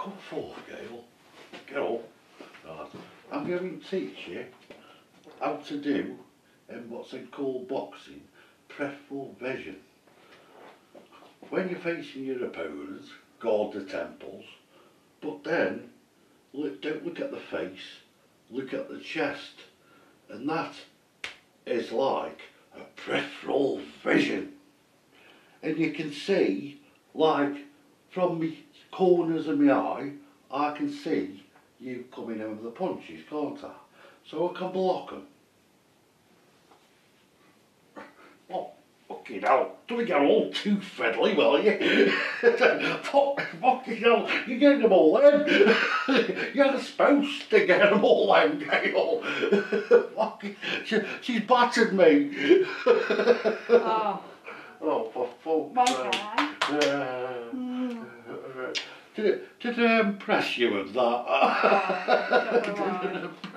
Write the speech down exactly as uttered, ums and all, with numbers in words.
Come forth, Gail. Get up. Right. I'm going to teach you how to do in what's called boxing, prefeble vision. When you're facing your opponents, guard the temples, but then look, don't look at the face, look at the chest, and that is like a peripheral vision. And you can see, like from the corners of my eye, I can see you coming in with the punches, can't I? So I can block them. Oh, fucking hell, don't get all too friendly, will you? Fuck, fucking hell, you're getting them all in. You're supposed to get them all in, Gail. Fucking, she, she's battered me. Oh. Oh, for fuck's sake. Uh, mm. uh, did it, did it impress you with that? Oh,